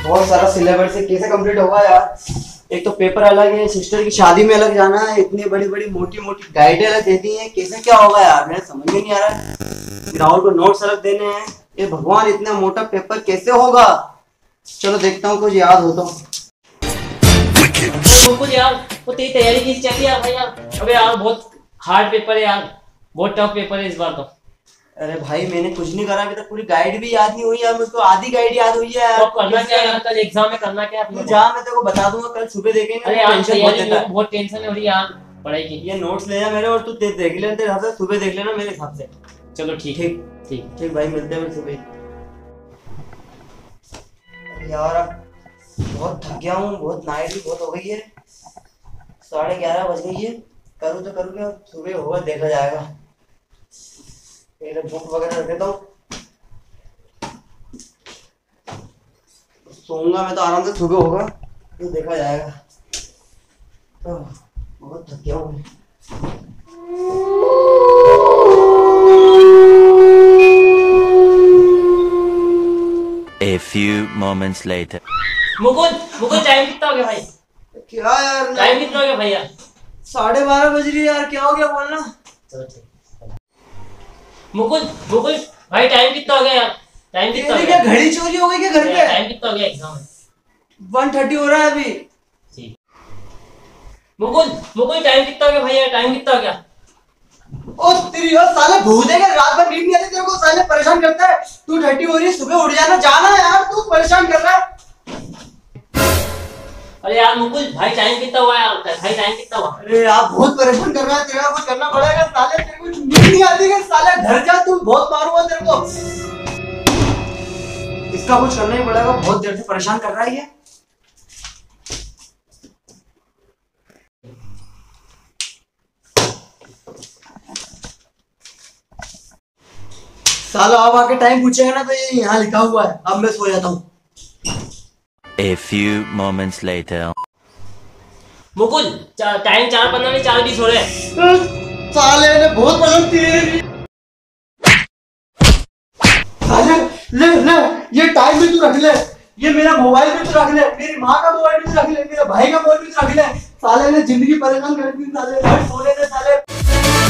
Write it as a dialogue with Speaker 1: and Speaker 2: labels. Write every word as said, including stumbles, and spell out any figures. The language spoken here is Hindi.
Speaker 1: बहुत सारा सिलेबस से कैसे कंप्लीट होगा यार। एक तो पेपर अलग है, सिस्टर की शादी में अलग जाना है, इतनी बड़ी बड़ी मोटी मोटी गाइडें अलग दे दी हैं, कैसे क्या होगा यार, मेरे समझ में नहीं आ रहा है। राहुल को नोट्स अलग देने हैं, ये भगवान इतना मोटा पेपर कैसे होगा। चलो देखता हूँ कुछ याद हो तो।
Speaker 2: कुछ यार वो तेरी तैयारी की चल रही है भाई यार। अबे यार बहुत हार्ड पेपर है यार, बहुत टफ पेपर है इस बार तो।
Speaker 1: अरे भाई मैंने कुछ नहीं करा अभी तक, पूरी गाइड भी याद नहीं हुई यार मुझको, आधी गाइड याद हुई है यार।
Speaker 2: तो करना क्या है यार, कल एग्जाम में करना क्या है?
Speaker 1: जा मैं तेरे को बता दूंगा, कल सुबह देखेंगे।
Speaker 2: अरे यार तैयारी में बहुत टेंशन हो रही है यार पढ़ाई की।
Speaker 1: ये नोट्स ले जा मेरे, और तू देख लेना तेरे हिसाब से, सुबह देख लेना मेरे हिसाब से।
Speaker 2: चलो ठीक
Speaker 1: ठीक
Speaker 2: ठीक
Speaker 1: ठीक भाई, मिलते हैं सुबह। यार बहुत थक गया हूँ, बहुत नाइट भी बहुत हो गई है, साढ़े ग्यारह बज गई है। करूँ तो करूँ क्या, सुबह होगा देखा जाएगा। पहले बुक वगैरह रख देता हूँ, सोऊंगा मैं तो आराम से, सुबह होगा तो देखा जाएगा। तो बहुत थक गया हूँ।
Speaker 3: A few moments later.
Speaker 2: Mukul Mukul time कितना हो गया भाई?
Speaker 1: क्या यार,
Speaker 2: टाइम कितना हो गया भैया?
Speaker 1: साढ़े बारह बज रही है यार, क्या हो गया बोलना।
Speaker 2: चलो ठीक। मुकुल मुकुल भाई टाइम कितना हो गया यार? टाइम कितना हो गया?
Speaker 1: क्या घड़ी चोरी हो गई क्या घर पे?
Speaker 2: टाइम कितना हो गया एग्जाम में?
Speaker 1: वन थर्टी हो रहा है अभी।
Speaker 2: ठीक। मुकुल मुकुल टाइम कितना हो गया भैया? टाइम कितना हो गया?
Speaker 1: ओ तेरी और साले भूत है क्या, रात भर नींद नहीं आती तेरे को, साले परेशान करता है। तू थर्टी हो रही है, सुबह उठ जाना, जाना यार, तू परेशान कर रहा है।
Speaker 2: अरे यार मुकुल भाई टाइम कितना हुआ यार? भाई टाइम कितना हुआ?
Speaker 1: अरे आप बहुत परेशान कर रहा है, तेरा कुछ करना पड़ेगा साले, तेरे को नींद नहीं आती क्या साले, घर जा, तू बहुत मारूंगा तेरे को। इसका कुछ करना ही पड़ेगा, बहुत देर से परेशान कर रहा है ये। साला अब आके टाइम पूछेगा ना तो ये यहाँ लिखा हुआ है। अब मैं सो जाता हूँ।
Speaker 3: A few moments later.
Speaker 2: Mukul time चार पंद्रह में चार बीस हो रहे हैं।
Speaker 1: साले ने बहुत पसंद थी। साले ले ले, ये टाइम भी तू रख ले, ये मेरा मोबाइल भी तू रख ले, मेरी माँ का मोबाइल भी तू रख ले, मेरे भाई का मोबाइल भी तू रख ले। साले ने जिंदगी परेशान कर दी साले, सोने दे साले।